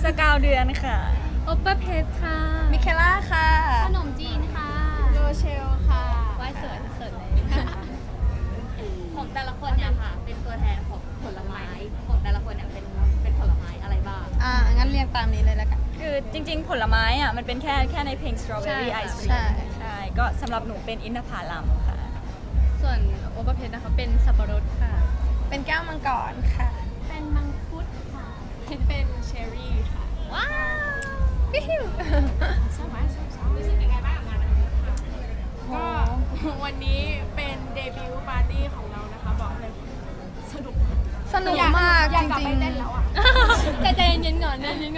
9 เดือนค่ะโอปเปอร์เพชรค่ะมิเคล่าค่ะขนมจีนค่ะโรเชลค่ะว่ายเสิร์ฟเลยของแต่ละคนเนี่ยค่ะเป็นตัวแทนของผลไม้ของแต่ละคนเนี่ยเป็นผลไม้อะไรบ้างงั้นเรียงตามนี้เลยแล้วกันคือจริงๆผลไม้อ่ะมันเป็นแค่ในเพลง Strawberry Ice Cream ใช่ก็สำหรับหนูเป็นอินทผลัมค่ะส่วนโอปเปอร์เพชรนะคะเป็นสับปะรดค่ะเป็นแก้วมังกรค่ะเป็นมังคุดค่ะเป็นเชอร์รี่ค่ะว้าวปิ๊วรู้สึกยังไงบ้างกับงานวันนี้ค่ะก็วันนี้เป็นเดบิวต์ปาร์ตี้ของเรานะคะบอกเลยสนุกมากจริงๆแต่ใจเย็นๆก่อน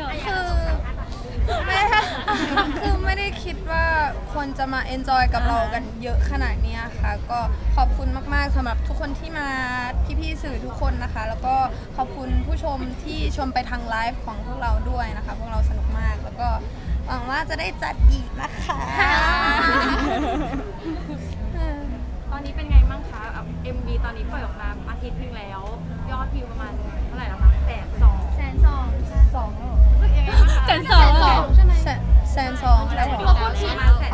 คือไม่ได้คิดว่าคนจะมาเอนจอยกับเรากันเยอะขนาดนี้ค่ะก็ขอบคุณมากๆสำหรับทุกคนที่มาพี่ๆสื่อทุกคนนะคะแล้วก็ขอบคุณผู้ชมที่ชมไปทางไลฟ์ของพวกเราด้วยนะคะพวกเราสนุกมากแล้วก็หวังว่าจะได้จัดอีกนะคะตอนนี้เป็นไงบ้างคะ MV ตอนนี้ปล่อยออกมาอาทิตย์นึงแล้วยอดวิวประมาณเท่าไหร่แล้วคะ102,000รู้สึกยังไงบ้างคะ 102,000ใช่ไหม102,000แล้วเขาพูดผิด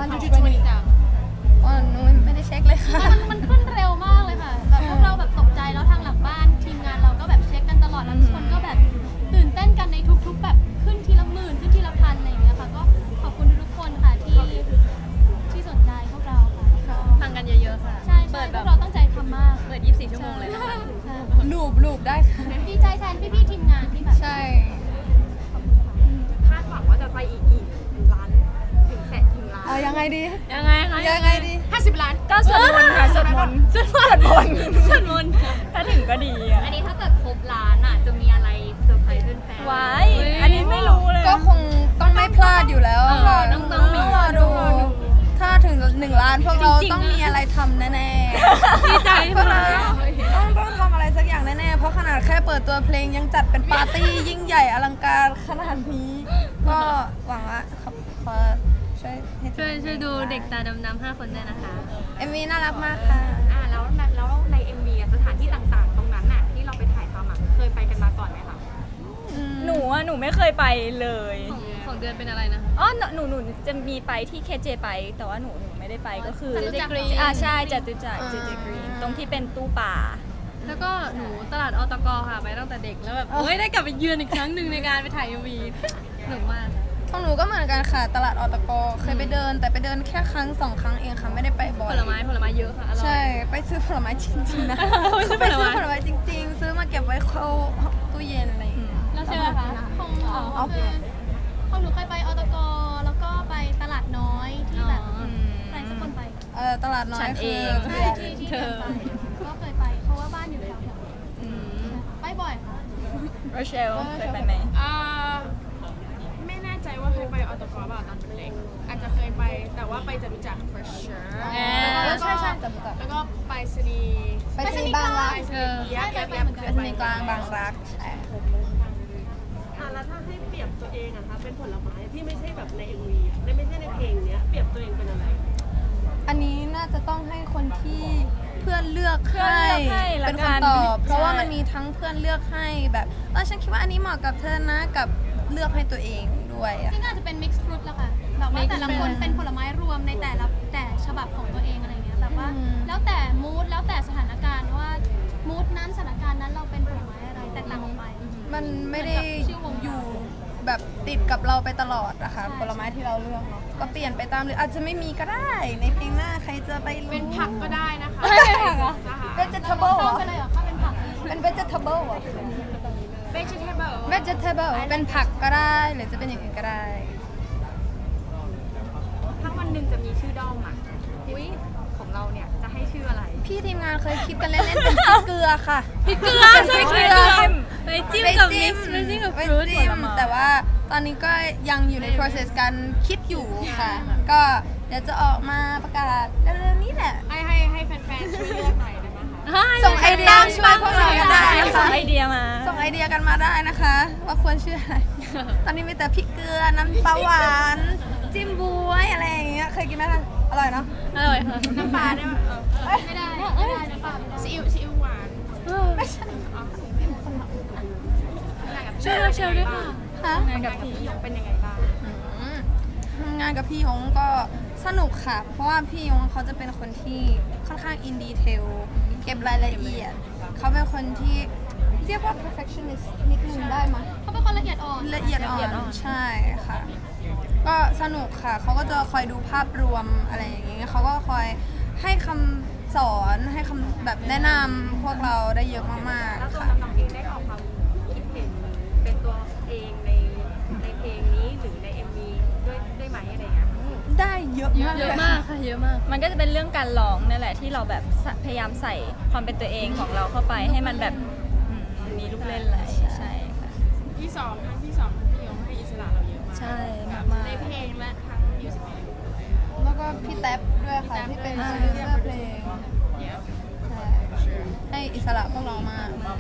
หนูไม่ได้เช็คเลยค่ะมันขึ้นเร็วมากเลยค่ะแบบพวกเราแบบตกใจแล้วทางหลังบ้านทีมงานเราก็แบบเช็คกันตลอดแล้วทุกคนก็แบบตื่นเต้นกันในทุกๆแบบขึ้นทีละหมื่นขึ้นทีละพันอะไรอย่างเงี้ยค่ะก็ขอบคุณทุกคนค่ะที่สนใจพวกเราค่ะฟังกันเยอะๆค่ะใช่พวกเราตั้งใจทำมากเปิด24 ชั่วโมงเลยนะคะลูบได้ค่ะดีใจแทนพี่ๆทีมงานที่แบบใช่คาดหวังว่าจะไปอีกล้านถึงแสนถึงล้านยังไงดี 50 ล้านก็สวดมนต์ค่ะสวดมนต์ถ้าถึงก็ดีอ่ะอันนี้ถ้าเกิดครบล้านอ่ะจะมีอะไรเซอร์ไพรส์แฟนๆว้ายอันนี้ไม่รู้เลยก็คงต้องไม่พลาดอยู่แล้วค่ะต้องมีรอดูถ้าถึง1 ล้านพวกเราต้องมีอะไรทำแน่ๆดีใจพวกเราต้องทำอะไรสักอย่างแน่ๆเพราะขนาดแค่เปิดตัวเพลงยังจัดเป็นปาร์ตี้ยิ่งใหญ่อลังการขนาดนี้ก็หวังว่าขอช่วยดูเด็กตาดำๆ5 คนด้วยนะคะ MV น่ารักมากค่ะแล้วใน MV สถานที่ต่างๆตรงนั้นน่ะที่เราไปถ่ายทำเคยไปกันมาก่อนไหมคะหนูไม่เคยไปเลยของเดือนเป็นอะไรนะหนูจะมีไปที่เคเจไปแต่ว่าหนูไม่ได้ไปก็คือจตุจักรใช่จตุจักรเจเจกรีนตรงที่เป็นตู้ป่าแล้วก็หนูตลาดอตกค่ะไปตั้งแต่เด็กแล้วแบบได้กลับไปเยือนอีกครั้งหนึ่งในการไปถ่าย MV สนุกมากของหนูก็เหมือนกันค่ะตลาดอตกเคยไปเดินแต่ไปเดินแค่2 ครั้งเองค่ะไม่ได้ไปบ่อยผลไม้เยอะค่ะใช่ไปซื้อผลไม้จริงๆนะไปซื้อผลไม้จริงๆซื้อมาเก็บไว้เข้าตู้เย็นอะไรอย่างเงี้ยแล้วเชื่อคะของหนูเคยไปอตกแล้วก็ไปตลาดน้อยที่แบบใครสักคนไปตลาดน้อยคือที่เธอก็เคยไปเพราะว่าบ้านอยู่แถวๆไปบ่อยค่ะโรเชลเคยไปไหมไม่แน่ใจว่าเคยไปอตกตอนเป็นเด็กอาจจะเคยไปแต่ว่าไปจตุจักร for sure ใช่จตุจักรแล้วก็ไปสนีบางรักไปสนีกลางบางรักใช่แล้วถ้าให้เปรียบตัวเองอะคะเป็นผลไม้ที่ไม่ใช่แบบใน MV ไม่ใช่ในเพลงเนี้ยเปรียบตัวเองเป็นอะไรอันนี้น่าจะต้องให้คนที่เพื่อนเลือกให้เป็นคนตอบเพราะว่ามันมีทั้งเพื่อนเลือกให้แบบฉันคิดว่าอันนี้เหมาะกับเธอนะกับเลือกให้ตัวเองด้วยซึ่งอาจจะเป็น mixed fruit ละค่ะแบบว่าแต่ละคนเป็นผลไม้รวมในแต่ฉบับของตัวเองอะไรเงี้ยแบบว่าแล้วแต่ mood แล้วแต่สถานการณ์ว่า mood นั้นสถานการณ์นั้นเราเป็นผลไม้อะไรแตกต่างออกไปมันไม่ได้อยู่แบบติดกับเราไปตลอดอะค่ะผลไม้ที่เราเลือกเนาะก็เปลี่ยนไปตามหรืออาจจะไม่มีก็ได้ในเพลงหน้าใครจะไปเป็นผักก็ได้นะคะเป็นผักเหรอ vegetable เหรอเป็นผักเป็น vegetable เหรอvegetable เป็นผักก็ได้หรือจะเป็นอย่างอื่นก็ได้ถ้าวันหนึ่งจะมีชื่อด้อมของเราเนี่ยจะให้ชื่ออะไรพี่ทีมงานเคยคิดกันเล่นๆเป็นพริกเกลือค่ะพริกเกลือใช่ไปจิ้มกับมิกซ์กับฟรุตแต่ว่าตอนนี้ก็ยังอยู่ใน process การคิดอยู่ค่ะก็เดี๋ยวจะออกมาประกาศเร็วๆนี้แหละให้แฟนๆช่วยเลือกหน่อยได้ไหมคะส่งไอเดียช่วยพวกเรากันได้นะคะส่งไอเดียกันมาได้นะคะว่าควรชื่ออะไรตอนนี้มีแต่พริกเกลือน้ำปลาหวานจิ้มบ๊วยอะไรอย่างเงี้ยเคยกินไหมคะอร่อยเนาะอร่อยค่ะน้ำปลาได้ไหมไม่ได้น้ำปลาซีอิ๊วหวานไม่ใช่ช่วยเชลด้วยค่ะค่ะงานกับพี่พี่ยงเป็นยังไงบ้างทำงานกับพี่ยงก็สนุกค่ะ เพราะว่าพี่ยงเขาจะเป็นคนที่ค่อนข้างอินดีเทลเก็บรายละเอียด เขาเป็นคนที่เรียกว่า perfectionist นิดนึงได้ไหมเขาเป็นคนละเอียดอ่อนละเอียดอ่อนใช่ค่ะ ก็สนุกค่ะ เขาก็จะคอยดูภาพรวมอะไรอย่างเงี้ยเขาก็คอยให้คำสอนให้คำแบบแนะนำพวกเราได้เยอะมากแล้วๆตัวค่ะน้องเองได้ออกความคิดเห็นเป็นตัวเองในเพลงนี้หรือใน MV ด้วยไหมอะไรเงี้ยได้เยอะมากเยเลอะยมากค่ะเยอะมากมันก็จะเป็นเรื่องการร้องนั่นแหละที่เราแบบพยายามใส่ความเป็นตัวเองของเราเข้าไปให้มันแบบมีลูกเล่นอะไรใช่ค่ะที่สองทั้งที่สองทั้งที่ยงให้อิสระเราเยอะมากใช่มากในเพลงและทั้งมิวสิกวิดีโอแล้วก็พี่แท็บด้วยค่ะที่เป็นโปรดิวเซอร์เพลงเนี่ยใช่ให้อิสระพวกเรามาก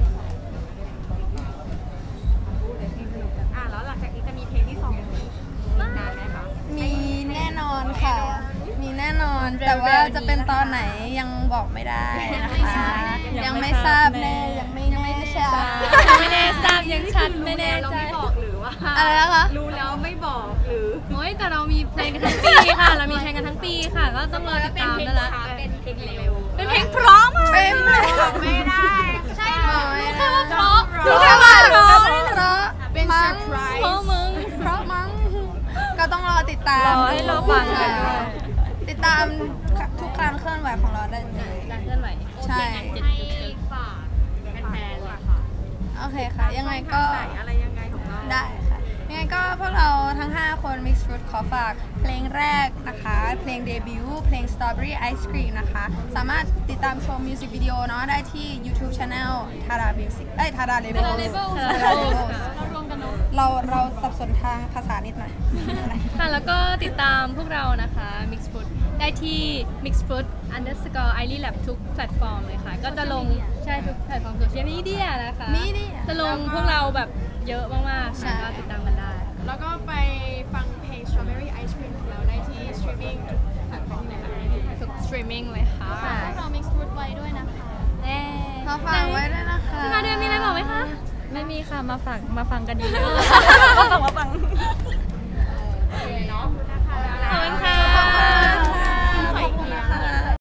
แล้วหลังจากนี้จะมีเพลงที่2นานไหมคะมีแน่นอนค่ะ มีแน่นอน แต่ว่าจะเป็นตอนไหนยังบอกไม่ได้นะคะ ยังไม่ทราบแน่ยังไม่แน่ชัดยังไม่แน่ทราบยังชัดไม่แน่เราใจไม่บอกหรือว่าอะไรนะคะรู้แล้วไม่บอกหรือโอ้ยแต่เรามีเพลงกันทั้งปีค่ะ เรามีเพลงกันทั้งปีค่ะ ก็ต้องรอติดตามนั่นแหละเป็นเพลงเร็วเป็นเพลงเพร้อมมากเป็นไหมไม่ได้ใช่รู้แค่ว่าเพราะรู้แค่ว่าเพราะเป็นมั้เซอง ร์ไพรเพราะส์มึงเพราะมั้ง ก็ต้องรอติดตามรอให้เราฟังกันด้วยติดตามทุกการเคลื่อนไหวของเราได้เลยการเคลื่อนไหวใช่ให้ฝากแฟนๆเลยค่ะโอเคค่ะ ยังไงก็ไหนอะไรยังไงของเราได้ค่ะ ยังไงก็พวกเราทั้ง 5 คน Mix Fruit ขอฝากเพลงแรกนะคะ เพลงเดบิวต์เพลง Strawberry Ice Cream นะคะ สามารถติดตามชมมิวสิกวิดีโอเนาะได้ที่ YouTube Channel Tada Music Tada เว Label ลาเลเวล Tada Label เรารวมกันเนาะเราสับสนทางภาษานิดหน่อยค่ะแล้วก็ติดตามพวกเรานะคะ Mix Food ได้ที่ Mix Food _ i l y Lab ทุกแพลตฟอร์มเลยค่ะ ก็จะลงใช่ทุกแพลตฟอร์มโซเชียลมีเดียนะคะ Media จะลงพวกเราแบบเยอะมากๆใช่ค่ะก็ติดตามกันได้แล้วก็ไปฟังเพลง Strawberry Ice Cream ของเราได้ที่ streaming ทุกแพลตฟอร์มเลยค่ะทุกสตรีมมิ่งเลยค่ะค่ะพวกเรา Mix Food ไว้ด้วยนะคะแน่ขอฝากไว้ด้วยนะคะพี่มาเดือนมีอะไรบอกไหมคะไม่มีค่ะมาฟังกันเยอะๆมาฟังโอเคเนาะได้